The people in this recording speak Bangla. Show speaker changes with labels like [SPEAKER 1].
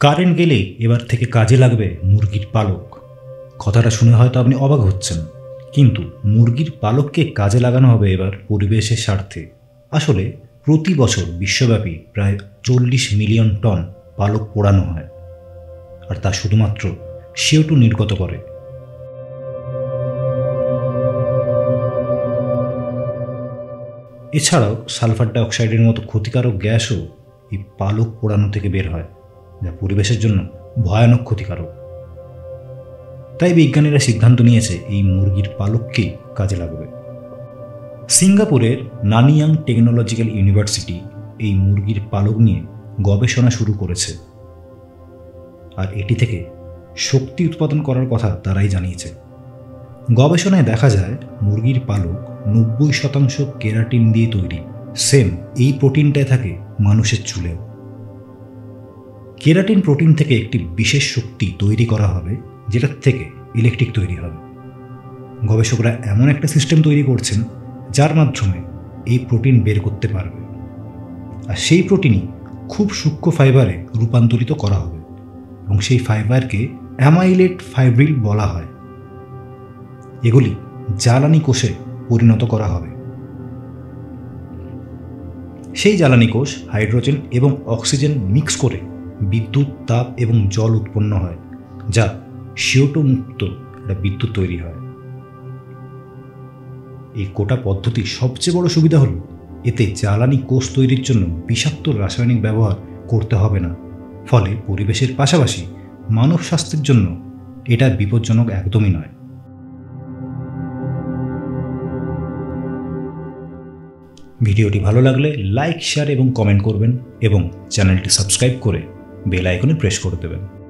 [SPEAKER 1] কারেন্ট গেলেই এবার থেকে কাজে লাগবে মুরগির পালক। কথাটা শুনে হয়তো আপনি অবাক হচ্ছেন, কিন্তু মুরগির পালককে কাজে লাগানো হবে এবার পরিবেশের স্বার্থে। আসলে প্রতি বছর বিশ্বব্যাপী প্রায় 40 মিলিয়ন টন পালক পোড়ানো হয়, আর তা শুধুমাত্র CO2 নির্গত করে। এছাড়াও সালফার ডাইঅক্সাইডের মতো ক্ষতিকারক গ্যাসও এই পালক পোড়ানো থেকে বের হয়, যা পরিবেশের জন্য ভয়ানক ক্ষতিকারক। তাই বিজ্ঞানীরা সিদ্ধান্ত নিয়েছে এই মুরগির পালককেই কাজে লাগবে। সিঙ্গাপুরের নানিয়াং টেকনোলজিক্যাল ইউনিভার্সিটি এই মুরগির পালক নিয়ে গবেষণা শুরু করেছে, আর এটি থেকে শক্তি উৎপাদন করার কথা তারাই জানিয়েছে। গবেষণায় দেখা যায় মুরগির পালক 90% কেরাটিন দিয়ে তৈরি। সেম এই প্রোটিনটাই থাকে মানুষের চুলেও। কেরাটিন প্রোটিন থেকে একটি বিশেষ শক্তি তৈরি করা হবে, যেটার থেকে ইলেকট্রিক তৈরি হবে। গবেষকরা এমন একটা সিস্টেম তৈরি করছেন যার মাধ্যমে এই প্রোটিন বের করতে পারবে, আর সেই প্রোটিনই খুব সূক্ষ্ম ফাইবারে রূপান্তরিত করা হবে, এবং সেই ফাইবারকে অ্যামাইলেট ফাইব্রিল বলা হয়। এগুলি জ্বালানি কোষে পরিণত করা হবে। সেই জ্বালানি কোষ হাইড্রোজেন এবং অক্সিজেন মিক্স করে বিদ্যুৎ, তাপ এবং জল উৎপন্ন হয়, যা CO2 মুক্ত একটা বিদ্যুৎ তৈরি হয়। এই গোটা পদ্ধতির সবচেয়ে বড় সুবিধা হলো এতে জ্বালানি কোষ তৈরির জন্য বিষাক্ত রাসায়নিক ব্যবহার করতে হবে না। ফলে পরিবেশের পাশাপাশি মানব স্বাস্থ্যের জন্য এটা বিপজ্জনক একদমই নয়। ভিডিওটি ভালো লাগলে লাইক, শেয়ার এবং কমেন্ট করবেন, এবং চ্যানেলটি সাবস্ক্রাইব করে বেল আইকনে প্রেস করে দেবেন।